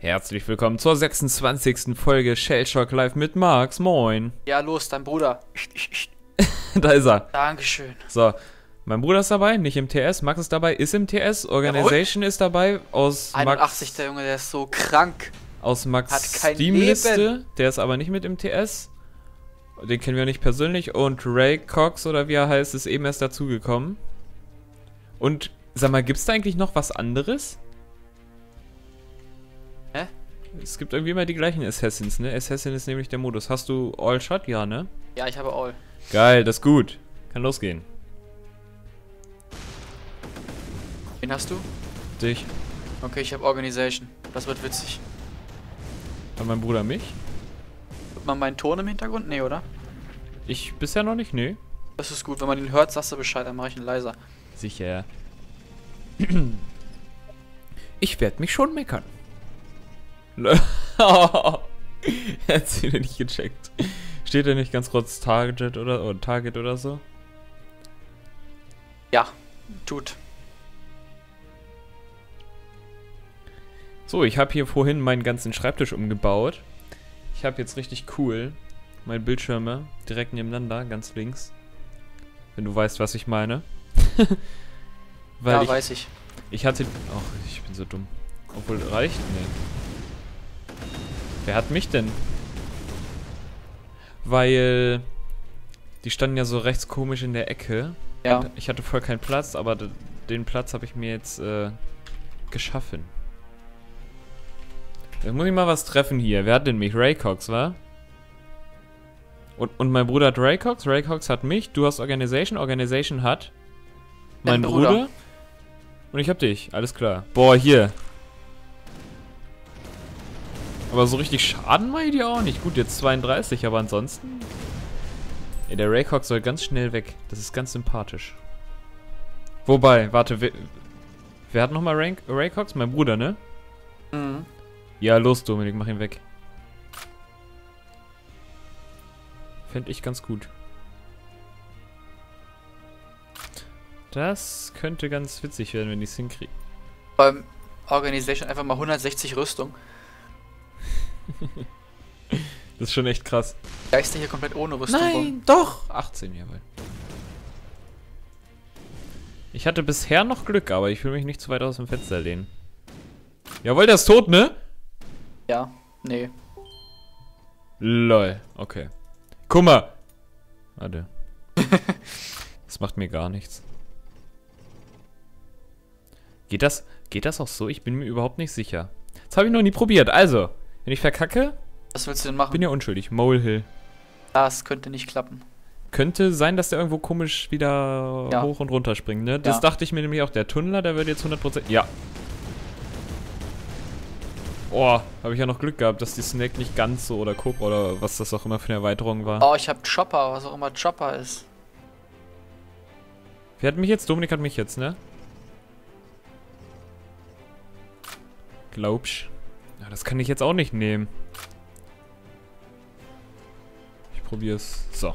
Herzlich willkommen zur 26. Folge Shellshock Live mit Max. Moin. Ja, los, dein Bruder. Da ist er. Dankeschön. So, mein Bruder ist dabei, nicht im TS. Max ist dabei, ist im TS. Organization ist dabei. Aus 81, der Junge, der ist so krank. Aus Max Hat kein Steam-Liste. Leben. Der ist aber nicht mit im TS. Den kennen wir nicht persönlich. Und Ray Cox, oder wie er heißt, ist eben erst dazugekommen. Und, sag mal, gibt's da eigentlich noch was anderes? Hä? Es gibt irgendwie immer die gleichen Assassins, ne? Assassin ist nämlich der Modus. Hast du All Shot? Ja, ne? Ja, ich habe All. Geil, das ist gut. Kann losgehen. Wen hast du? Dich. Okay, ich habe Organization. Das wird witzig. Hat mein Bruder mich? Hört man meinen Ton im Hintergrund? Nee, oder? Ich bisher noch nicht, ne? Das ist gut. Wenn man ihn hört, sagst du Bescheid, dann mache ich ihn leiser. Sicher. Ich werde mich schon meckern. Er hat sie nicht gecheckt. Steht da nicht ganz kurz Target oder so? Ja, tut. So, ich habe hier vorhin meinen ganzen Schreibtisch umgebaut. Ich habe jetzt richtig cool meine Bildschirme direkt nebeneinander, ganz links. Wenn du weißt, was ich meine. Weil Ja, weiß ich. Ich hatte... Ach, ich bin so dumm. Obwohl, reicht? Nee. Wer hat mich denn? Weil... Die standen ja so rechts komisch in der Ecke. Ja. Und ich hatte voll keinen Platz, aber den Platz habe ich mir jetzt geschaffen. Jetzt muss ich mal was treffen hier. Wer hat denn mich? Ray Cox, wa? Und mein Bruder hat Ray Cox. Ray Cox hat mich. Du hast Organization. Organization hat... Mein Bruder. Und ich hab dich. Alles klar. Boah, hier. Aber so richtig Schaden mache ich dir auch nicht. Gut, jetzt 32, aber ansonsten... Ey, der Ray Cox soll ganz schnell weg. Das ist ganz sympathisch. Wobei, warte, wer hat nochmal Ray Cox? Mein Bruder, ne? Mhm. Ja, los, Dominik, mach ihn weg. Fänd ich ganz gut. Das könnte ganz witzig werden, wenn die es hinkriegen. Beim Organization einfach mal 160 Rüstung. Das ist schon echt krass. Geister hier komplett ohne Rüstung. Nein, doch! 18, jawohl. Ich hatte bisher noch Glück, aber ich will mich nicht zu weit aus dem Fenster lehnen. Jawohl, der ist tot, ne? Ja, nee. Lol, okay. Guck mal! Warte. Das macht mir gar nichts. Geht das auch so? Ich bin mir überhaupt nicht sicher. Das habe ich noch nie probiert. Also, wenn ich verkacke, Was willst du denn machen? bin ja unschuldig. Molehill. Das könnte nicht klappen. Könnte sein, dass der irgendwo komisch wieder Ja. hoch und runter springt, ne? Das Ja. dachte ich mir nämlich auch. Der Tunnler, der wird jetzt 100%... Ja. Oh, habe ich ja noch Glück gehabt, dass die Snake nicht ganz so oder Cobra oder was das auch immer für eine Erweiterung war. Oh, ich hab Chopper, was auch immer Chopper ist. Wer hat mich jetzt? Dominik hat mich jetzt, ne? Glaubst? Ja, das kann ich jetzt auch nicht nehmen. Ich probier's. So.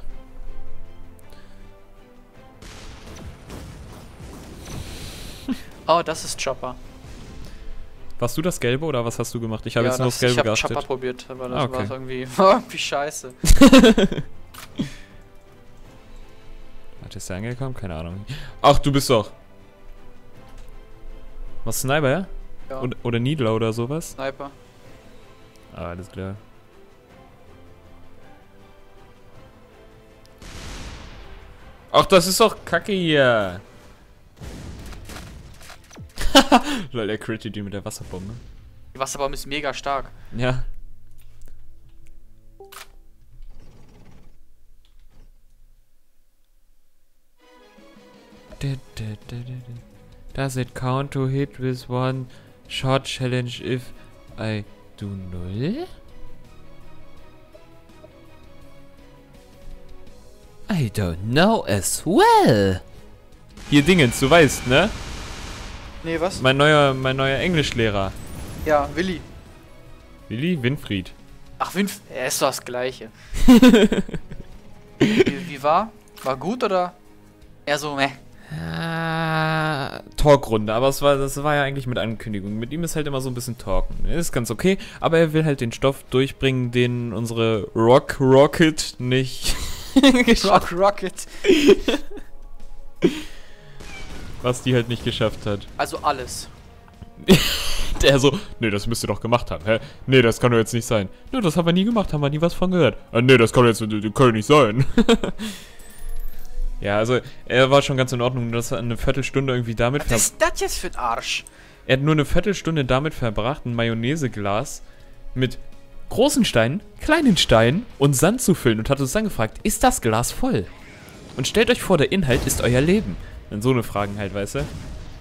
Oh, das ist Chopper. Warst du das Gelbe oder was hast du gemacht? Ich habe Ja, jetzt nur das Gelbe ich hab geachtet. Chopper probiert, aber das Ah, okay. war irgendwie, irgendwie scheiße. Hat ist der angekommen? Keine Ahnung. Ach, du bist doch. Was, Sniper, ja? Ja, Oder Needler oder sowas? Sniper. Ah, alles klar. Ach, das ist doch Kacke hier. Lol, der crittet die mit der Wasserbombe. Die Wasserbombe ist mega stark. Ja. Does it count to hit with one shot challenge if I do 0? I don't know as well. Hier Dingens, du weißt, ne? Nee, was? Mein neuer Englischlehrer. Ja, Willi. Willi Winfried. Ach, er ist doch das Gleiche. wie war? War gut oder? Eher so, meh. Talkrunde, aber das war ja eigentlich mit Ankündigung. Mit ihm ist halt immer so ein bisschen Talken. Ist ganz okay, aber er will halt den Stoff durchbringen, den unsere Rocket nicht Rocket. was die halt nicht geschafft hat. Also alles. Der so, nee, das müsst ihr doch gemacht haben, hä? Nee, das kann doch jetzt nicht sein. Nee, das haben wir nie gemacht, haben wir nie was von gehört. Nee, das kann jetzt nicht sein. Ja, also, er war schon ganz in Ordnung, dass er eine Viertelstunde irgendwie damit Was ist das jetzt für ein Arsch? Er hat nur eine Viertelstunde damit verbracht, ein Mayonnaiseglas mit großen Steinen, kleinen Steinen und Sand zu füllen und hat uns dann gefragt, ist das Glas voll? Und stellt euch vor, der Inhalt ist euer Leben. Dann so eine Fragen halt, weißt du?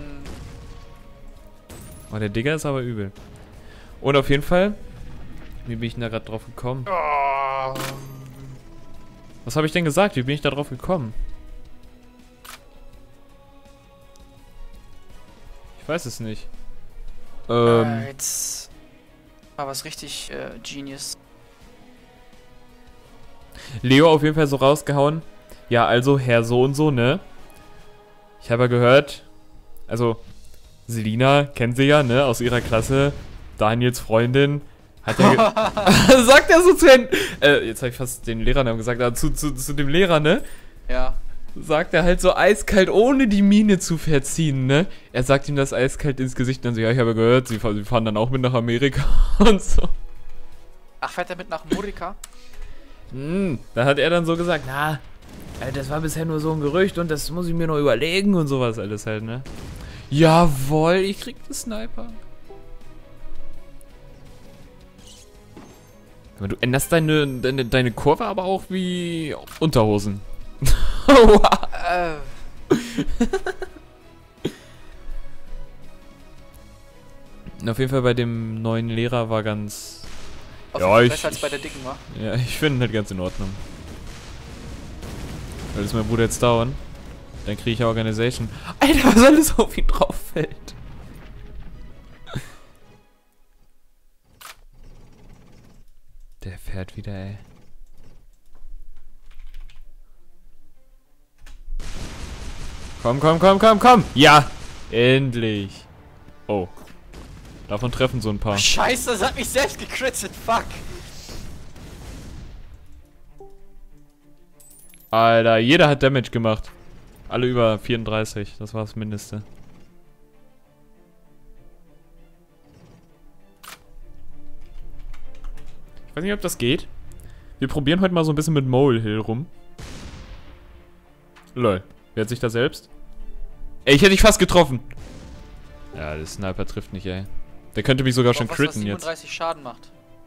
Oh, der Digger ist aber übel. Und auf jeden Fall, wie bin ich denn da gerade drauf gekommen? Oh. Was habe ich denn gesagt? Wie bin ich da drauf gekommen? Ich weiß es nicht. Jetzt war was richtig Genius. Leo auf jeden Fall so rausgehauen. Ja, also Herr so und so, ne? Ich habe ja gehört, also Selina kennt sie ja, ne, aus ihrer Klasse. Daniels Freundin hat ja sagt er so zu den, jetzt habe ich fast den Lehrernamen gesagt, aber zu dem Lehrer, ne? Ja. Sagt er halt so eiskalt, ohne die Miene zu verziehen, ne? Er sagt ihm das eiskalt ins Gesicht und dann so, ja, ich habe gehört, sie fahren dann auch mit nach Amerika und so. Ach, fährt er mit nach Amerika? Da hat er dann so gesagt, na, das war bisher nur so ein Gerücht und das muss ich mir noch überlegen und sowas alles halt, ne? Jawohl, ich krieg den Sniper. Aber du änderst deine Kurve aber auch wie Unterhosen. Und auf jeden Fall bei dem neuen Lehrer war ganz... besser als bei der Dicken, wa? Ja, ich finde ihn halt ganz in Ordnung. Weil das mein Bruder jetzt dauern. Dann kriege ich ja Organization. Alter, was alles auf ihn drauf fällt. Der fährt wieder, ey. Komm. Ja, endlich. Oh. Davon treffen so ein paar. Scheiße, das hat mich selbst gekrittet, fuck. Alter, jeder hat Damage gemacht. Alle über 34, das war das Mindeste. Ich weiß nicht, ob das geht. Wir probieren heute mal so ein bisschen mit Molehill rum. Lol. Wer hat sich da selbst? Ey, ich hätte dich fast getroffen. Ja, der Sniper trifft nicht, ey. Der könnte mich sogar schon critten jetzt. 37 Schaden macht.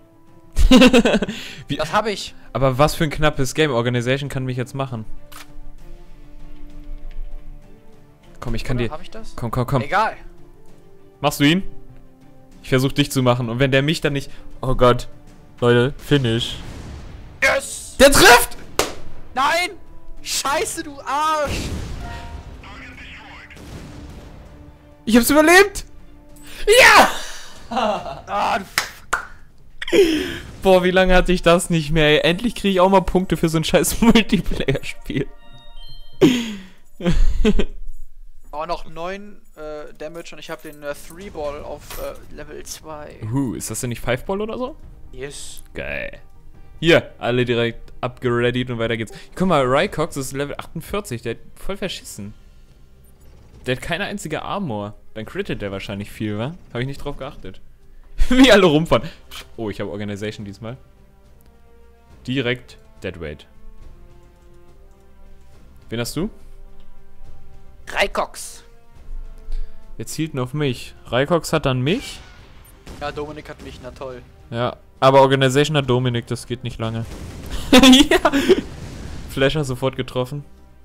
Das habe ich. Aber was für ein knappes Game. Organization kann mich jetzt machen. Komm, ich kann dir... Hab ich das? Komm. Egal. Machst du ihn? Ich versuche dich zu machen. Und wenn der mich dann nicht... Oh Gott. Leute, finish. Yes! Der trifft! Nein! Scheiße, du Arsch! Ich hab's überlebt! Ja! Ah, Boah, wie lange hatte ich das nicht mehr, ey. Endlich kriege ich auch mal Punkte für so ein scheiß Multiplayer-Spiel. aber noch 9 Damage und ich habe den 3-Ball auf Level 2. Ist das denn nicht 5-Ball oder so? Yes. Geil. Hier, alle direkt upgereadet und weiter geht's. Guck mal, Rycox ist Level 48, der hat voll verschissen. Der hat keine einzige Armor. Dann crittet der wahrscheinlich viel, wa? Habe ich nicht drauf geachtet. Wie alle rumfahren. Oh, ich habe Organization diesmal. Direkt Deadweight. Wen hast du? Rycox. Wer zielt denn auf mich? Rycox hat dann mich? Ja, Dominik hat mich, na toll. Ja, aber Organization hat Dominik, das geht nicht lange. Ja! Flasher sofort getroffen.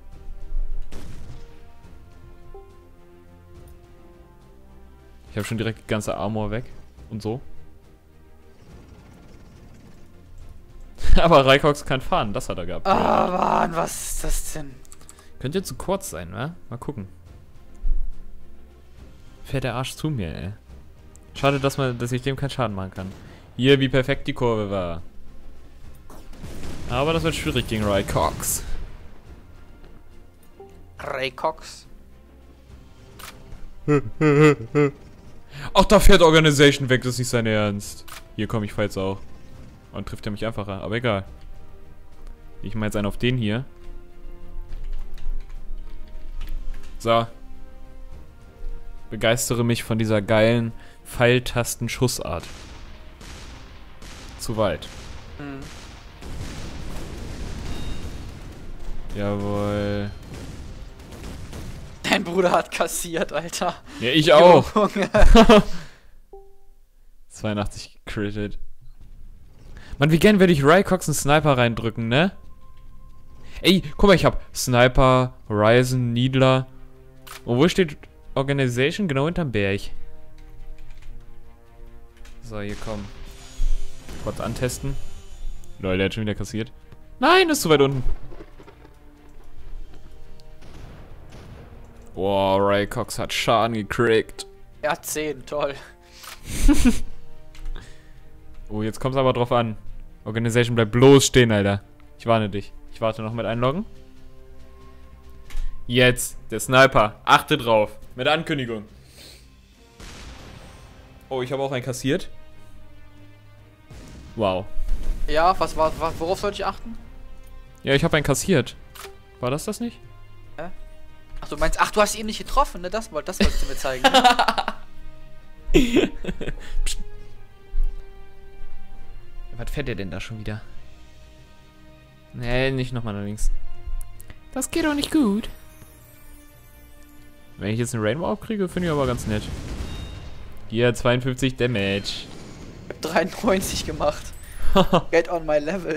Ich habe schon direkt die ganze Armor weg. Und so. Aber Rycox kann fahren, das hat er gehabt. Ah, Mann, was ist das denn? Könnte zu kurz sein, wa? Mal gucken. Fährt der Arsch zu mir, ey. Schade, dass ich dem keinen Schaden machen kann. Hier, wie perfekt die Kurve war. Aber das wird schwierig gegen Rycox. Rycox. Ach, da fährt Organization weg, das ist nicht sein Ernst. Hier komm, ich fahr jetzt auch. Und trifft er mich einfacher, aber egal. Ich mach jetzt einen auf den hier. So. Begeistere mich von dieser geilen Pfeiltasten-Schussart. Zu weit. Mhm. Jawohl. Dein Bruder hat kassiert, Alter. Ja, ich auch. Junge. 82 critted. Mann, wie gern würde ich Rycox einen Sniper reindrücken, ne? Ey, guck mal, ich hab Sniper, Horizon, Needler. Und wo steht Organization? Genau hinterm Berg. So, hier komm. Kurz antesten. Lol, der hat schon wieder kassiert. Nein, ist zu weit unten. Boah, Rycox hat Schaden gekriegt. Er hat 10, toll. Oh, jetzt kommt's aber drauf an. Organization bleibt bloß stehen, Alter. Ich warne dich. Ich warte noch mit einloggen. Jetzt, der Sniper. Achte drauf. Mit Ankündigung. Oh, ich habe auch einen kassiert. Wow. Ja, worauf sollte ich achten? Ja, ich habe einen kassiert. War das nicht? Ach, du meinst, du hast ihn nicht getroffen, ne? Das wolltest du mir zeigen. Ne? Was fährt der denn da schon wieder? Nee, nicht nochmal nach links. Das geht doch nicht gut. Wenn ich jetzt einen Rainbow aufkriege, finde ich aber ganz nett. Hier, 52 Damage. Ich hab 93 gemacht. Get on my level.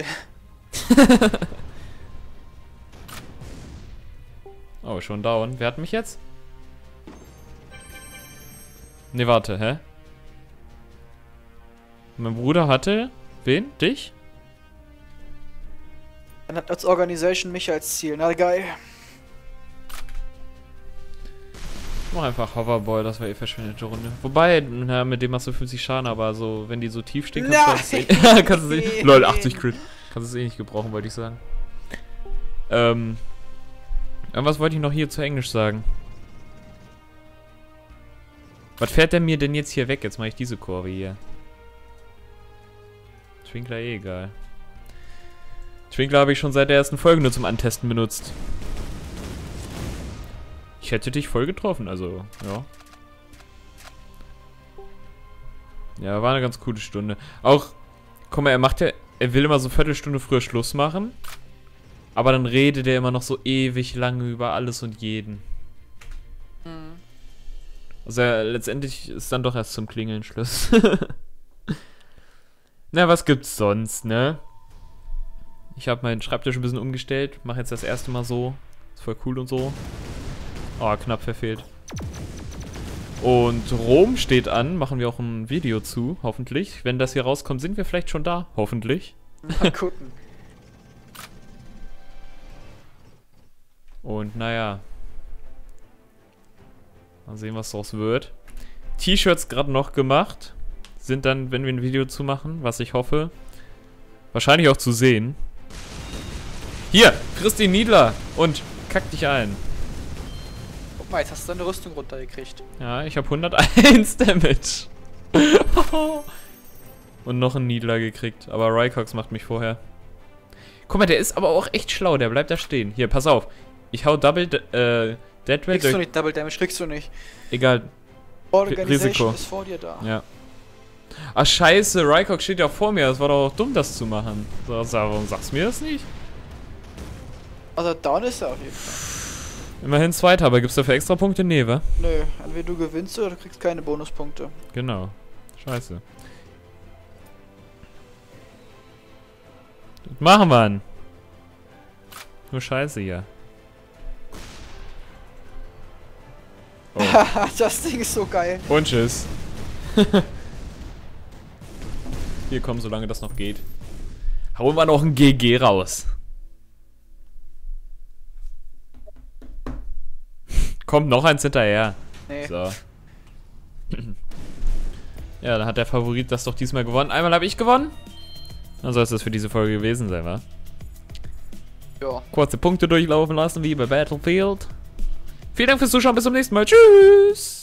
Oh, schon down. Wer hat mich jetzt? Ne, warte, hä? Mein Bruder hatte... Wen? Dich? Dann hat als Organisation mich als Ziel. Na geil. Mach einfach Hoverboy, das war eh verschwendete Runde. Wobei, na, mit dem hast du 50 Schaden, aber so, wenn die so tief stehen, kannst du das eh... kannst du eh... Lol, 80 Crit. Kannst du es eh nicht gebrauchen, wollte ich sagen. Was wollte ich noch hier zu Englisch sagen? Was fährt der mir denn jetzt hier weg? Jetzt mache ich diese Kurve hier. Twinkler eh egal. Twinkler habe ich schon seit der ersten Folge nur zum Antesten benutzt. Ich hätte dich voll getroffen, also, ja. Ja, war eine ganz coole Stunde. Auch, guck mal, er will immer so eine Viertelstunde früher Schluss machen. Aber dann redet er immer noch so ewig lange über alles und jeden. Mhm. Also letztendlich ist dann doch erst zum Klingeln Schluss. Na, was gibt's sonst, ne? Ich habe meinen Schreibtisch ein bisschen umgestellt. Mache jetzt das erste Mal so. Ist voll cool und so. Oh, knapp verfehlt. Und Rom steht an. Machen wir auch ein Video zu, hoffentlich. Wenn das hier rauskommt, sind wir vielleicht schon da. Hoffentlich. Mal gucken. Und naja. Mal sehen, was draus wird. T-Shirts gerade noch gemacht. Sind dann, wenn wir ein Video zu machen, was ich hoffe, wahrscheinlich auch zu sehen. Hier, Christi Niedler und kack dich ein. Guck mal, jetzt hast du deine Rüstung runtergekriegt. Ja, ich habe 101 Damage. Und noch einen Niedler gekriegt. Aber Rycox macht mich vorher. Guck mal, der ist aber auch echt schlau. Der bleibt da stehen. Hier, pass auf. Ich hau Double Dead Ray. Kriegst du nicht Double Damage, kriegst du nicht. Egal. Organisation Risiko. ist vor dir da. Ja. Ach scheiße, Rycox steht ja vor mir. Das war doch auch dumm, das zu machen. So, warum sagst du mir das nicht? Also down ist er auf jeden Fall. Immerhin Zweiter, aber gibt's dafür extra Punkte? Nee, wa? Nö, entweder du gewinnst oder du kriegst keine Bonuspunkte. Genau. Scheiße. Das machen wir. Nur Scheiße hier. Oh. Das Ding ist so geil. Und tschüss. Hier komm, solange das noch geht. Hauen wir noch ein GG raus. Kommt noch eins hinterher. Nee. So. Ja, dann hat der Favorit das doch diesmal gewonnen. Einmal habe ich gewonnen. Dann soll es das für diese Folge gewesen sein, wa? Ja. Kurze Punkte durchlaufen lassen, wie bei Battlefield. Vielen Dank fürs Zuschauen, bis zum nächsten Mal. Tschüss!